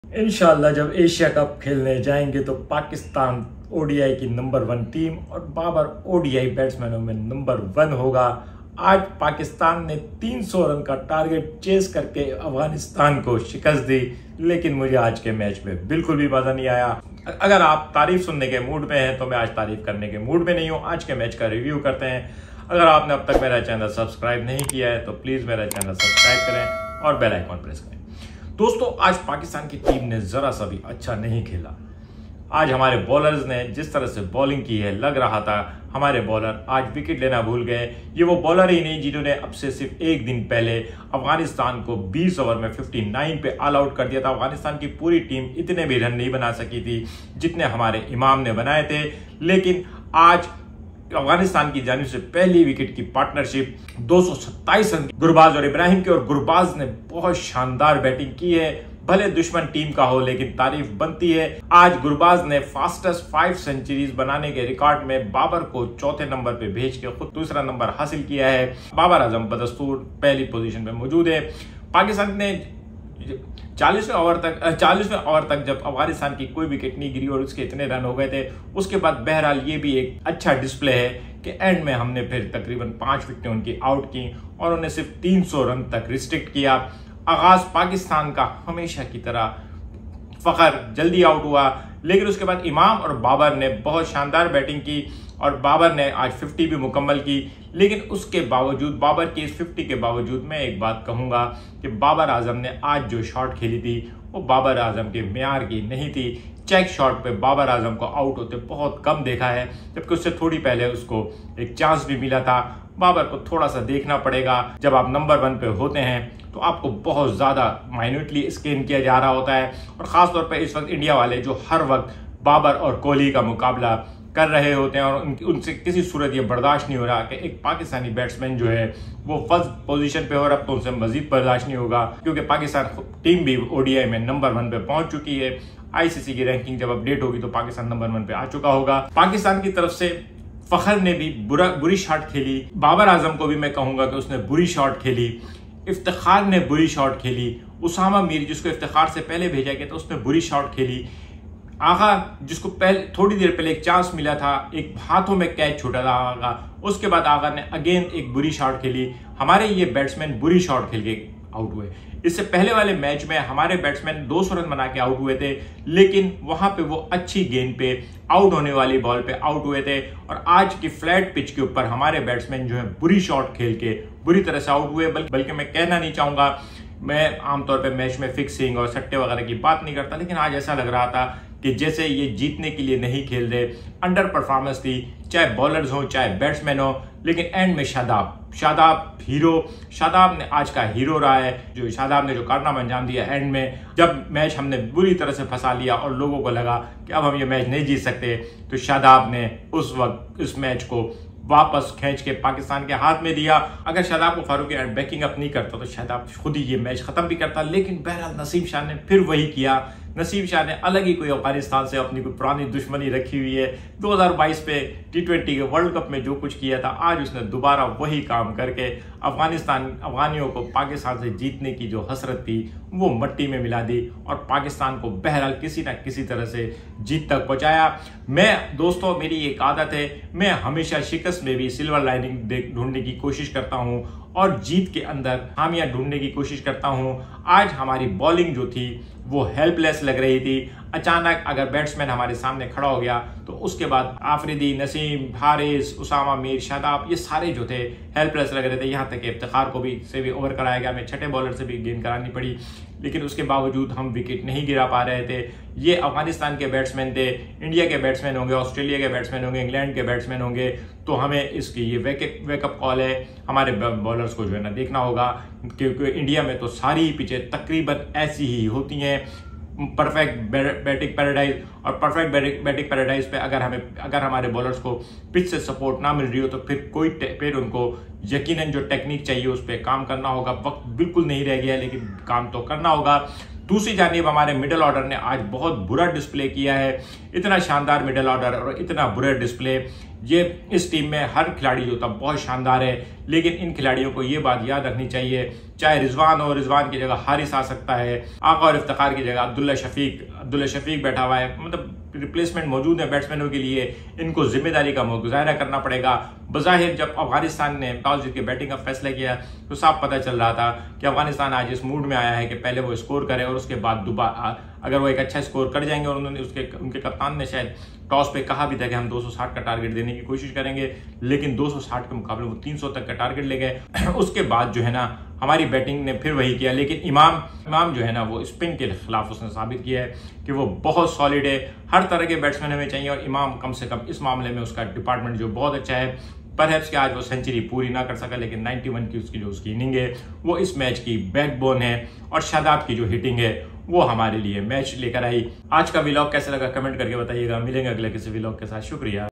इंशाल्लाह जब Asia cup खेलने जाएंगे तो पाकिस्तान ओडीआई की नंबर 1 टीम और बाबर ओडीआई बैट्समैनों में नंबर 1 होगा। आज पाकिस्तान ने 300 रन का टारगेट चेस करके अफगानिस्तान को शिकस्त दी, लेकिन मुझे आज के मैच में बिल्कुल भी मजा नहीं आया। अगर आप तारीफ सुनने के मूड में हैं तो मैं आज तारीफ करने के मूड में नहीं हूं। आज के मैच का रिव्यू करते हैं। अगर आपने अब तक मेरा चैनल सब्सक्राइब नहीं किया है तो प्लीज मेरा चैनल सब्सक्राइब करें और बेल आइकॉन प्रेस करें। दोस्तों, आज पाकिस्तान की टीम ने जरा सा भी अच्छा नहीं खेला। आज हमारे बॉलर्स ने जिस तरह से बॉलिंग की है, लग रहा था हमारे बॉलर आज विकेट लेना भूल गए। ये वो बॉलर ही नहीं जिन्होंने अब से सिर्फ एक दिन पहले अफगानिस्तान को 20 ओवर में 59 पे ऑल आउट कर दिया था। अफगानिस्तान की पूरी टीम इतने भी रन नहीं बना सकी थी जितने हमारे इमाम ने बनाए थे, लेकिन आज अफगानिस्तान की जानिब से पहली विकेट की पार्टनरशिप 227 रन गुरबाज और इब्राहिम की, और गुरबाज ने बहुत शानदार बैटिंग की है। भले दुश्मन टीम का हो लेकिन तारीफ बनती है। आज गुरबाज ने फास्टेस्ट 5 सेंचुरीज बनाने के रिकॉर्ड में बाबर को चौथे नंबर पे भेज के खुद दूसरा नंबर हासिल किया है। बाबर आजम बदस्तूर पहली पोजीशन पे मौजूद है। पाकिस्तान ने 40वें ओवर तक जब अफगानिस्तान की कोई विकेट नहीं गिरी और उसके इतने रन हो गए थे, उसके बाद बहरहाल ये भी एक अच्छा डिस्प्ले है कि एंड में हमने फिर तकरीबन 5 विकेटें उनकी आउट की और उन्हें सिर्फ 300 रन तक रिस्ट्रिक्ट किया। आगाज पाकिस्तान का हमेशा की तरह फखर जल्दी आउट हुआ, लेकिन उसके बाद इमाम और बाबर ने बहुत शानदार बैटिंग की और बाबर ने आज 50 भी मुकम्मल की। लेकिन उसके बावजूद, बाबर की इस 50 के बावजूद, मैं एक बात कहूंगा कि बाबर आजम ने आज जो शॉट खेली थी वो बाबर आजम के म्यार की नहीं थी। चेक शॉट पे बाबर आजम को आउट होते बहुत कम देखा है, जबकि उससे थोड़ी पहले उसको एक चांस भी मिला था। बाबर को थोड़ा सा देखना पड़ेगा। जब आप नंबर 1 पे होते हैं तो आपको बहुत ज्यादा माइन्यूटली स्कैन किया जा रहा होता है, और खासतौर पर इस वक्त इंडिया वाले जो हर वक्त बाबर और कोहली का मुकाबला कर रहे होते हैं और उनसे किसी सूरत ये बर्दाश्त नहीं हो रहा कि एक पाकिस्तानी बैट्समैन जो है वो फर्स्ट पोजीशन पे हो, और अब तो उनसे मजीद बर्दाश्त नहीं होगा क्योंकि पाकिस्तान टीम भी ओडीआई में नंबर 1 पे पहुंच चुकी है। आईसीसी की रैंकिंग जब अपडेट होगी तो पाकिस्तान नंबर 1 पे आ चुका होगा। पाकिस्तान की तरफ से फखर ने भी बुरी शॉट खेली। बाबर आजम को भी मैं कहूंगा कि उसने बुरी शॉट खेली। इफ्तिखार ने बुरी शॉट खेली। उसामा मीर, जिसको इफ्तिखार से पहले भेजा गया था, उसने बुरी शॉट खेली। आगा, जिसको थोड़ी देर पहले एक चांस मिला था, एक हाथों में कैच छूटा था आगा, उसके बाद आगा ने अगेन एक बुरी शॉट खेली। हमारे ये बैट्समैन बुरी शॉट खेल के आउट हुए। इससे पहले वाले मैच में हमारे बैट्समैन 200 रन बना के आउट हुए थे, लेकिन वहां पे वो अच्छी गेंद पे आउट होने वाली बॉल पे आउट हुए थे। और आज की फ्लैट पिच के ऊपर हमारे बैट्समैन जो है बुरी शॉट खेल के बुरी तरह से आउट हुए। बल्कि मैं कहना नहीं चाहूंगा, मैं आमतौर पर मैच में फिक्सिंग और सट्टे वगैरह की बात नहीं करता, लेकिन आज ऐसा लग रहा था कि जैसे ये जीतने के लिए नहीं खेल रहे। अंडर परफॉर्मेंस थी, चाहे बॉलर्स हो चाहे बैट्समैन हो, लेकिन एंड में शादाब हीरो, शादाब ने आज का हीरो रहा है। जो शादाब ने जो कारनामा अंजाम दिया एंड में, जब मैच हमने बुरी तरह से फंसा लिया और लोगों को लगा कि अब हम ये मैच नहीं जीत सकते, तो शादाब ने उस वक्त इस मैच को वापस खींच के पाकिस्तान के हाथ में दिया। अगर शादाब को फारूकी बैकिंग अप नहीं करता तो शादाब खुद ही ये मैच खत्म भी करता, लेकिन बहरहाल नसीम शाह ने फिर वही किया। नसीम शाह ने अलग ही कोई अफगानिस्तान से अपनी कोई पुरानी दुश्मनी रखी हुई है। 2022 पे T20 के वर्ल्ड कप में जो कुछ किया था, आज उसने दोबारा वही काम करके अफगानियों को पाकिस्तान से जीतने की जो हसरत थी वो मिट्टी में मिला दी और पाकिस्तान को बहरहाल किसी न किसी तरह से जीत तक पहुंचाया। दोस्तों, मेरी एक आदत है, मैं हमेशा शिकस्त में भी सिल्वर लाइनिंग ढूंढने की कोशिश करता हूं और जीत के अंदर खामियां ढूंढने की कोशिश करता हूं। आज हमारी बॉलिंग जो थी वो हेल्पलेस लग रही थी। अचानक अगर बैट्समैन हमारे सामने खड़ा हो गया तो उसके बाद आफरीदी, नसीम, हारिस, उसामा मीर, शादाब, ये सारे जो थे हेल्पलेस लग रहे थे। यहाँ तक कि इफ्तिखार को भी से भी ओवर कराया गया, हमें छठे बॉलर से भी गेंद करानी पड़ी, लेकिन उसके बावजूद हम विकेट नहीं गिरा पा रहे थे। ये अफगानिस्तान के बैट्समैन थे, इंडिया के बैट्समैन होंगे, ऑस्ट्रेलिया के बैट्समैन होंगे, इंग्लैंड के बैट्समैन होंगे, तो हमें इसकी ये वेकअप कॉल है। हमारे बॉलर्स को जो है ना देखना होगा, क्योंकि इंडिया में तो सारी ही पिचें तकरीबन ऐसी ही होती हैं। परफेक्ट बैटिंग पैराडाइज, और परफेक्ट बैटिंग पैराडाइज पे अगर हमारे बॉलर्स को पिच से सपोर्ट ना मिल रही हो तो फिर उनको यकीनन जो टेक्निक चाहिए उस पर काम करना होगा। वक्त बिल्कुल नहीं रह गया, लेकिन काम तो करना होगा। दूसरी जानिब हमारे मिडिल ऑर्डर ने आज बहुत बुरा डिस्प्ले किया है। इतना शानदार मिडिल ऑर्डर और इतना बुरा डिस्प्ले ये इस टीम में हर खिलाड़ी जो था बहुत शानदार है, लेकिन इन खिलाड़ियों को ये बात याद रखनी चाहिए, चाहे रिजवान हो, रिजवान की जगह हारिस आ सकता है, आका और इफ्तिखार की जगह अब्दुल्ला शफीक बैठा हुआ है, मतलब रिप्लेसमेंट मौजूद है बैट्समैनों के लिए, इनको जिम्मेदारी का मुजाहरा करना पड़ेगा। बज़ाहिर जब अफगानिस्तान ने टॉस जीत के बैटिंग का फैसला किया तो साफ पता चल रहा था कि अफगानिस्तान आज इस मूड में आया है कि पहले वो स्कोर करे और उसके बाद दोबारा अगर वो एक अच्छा स्कोर कर जाएंगे, और उनके कप्तान ने शायद टॉस पे कहा भी था कि हम 260 का टारगेट देने की कोशिश करेंगे, लेकिन 260 के मुकाबले वो 300 तक का टारगेट ले गए। उसके बाद जो है ना हमारी बैटिंग ने फिर वही किया, लेकिन इमाम जो है ना वो स्पिन के खिलाफ उसने साबित किया है कि वो बहुत सॉलिड है। हर तरह के बैट्समैन हमें चाहिए और इमाम कम से कम इस मामले में उसका डिपार्टमेंट जो बहुत अच्छा है। परहैप्स कि आज वो सेंचुरी पूरी ना कर सका, लेकिन 91 की उसकी इनिंग है वो इस मैच की बैकबोन है, और शादाब की जो हिटिंग है वो हमारे लिए मैच लेकर आई। आज का व्लॉग कैसा लगा कमेंट करके बताइएगा। मिलेंगे अगले किसी व्लॉग के साथ। शुक्रिया।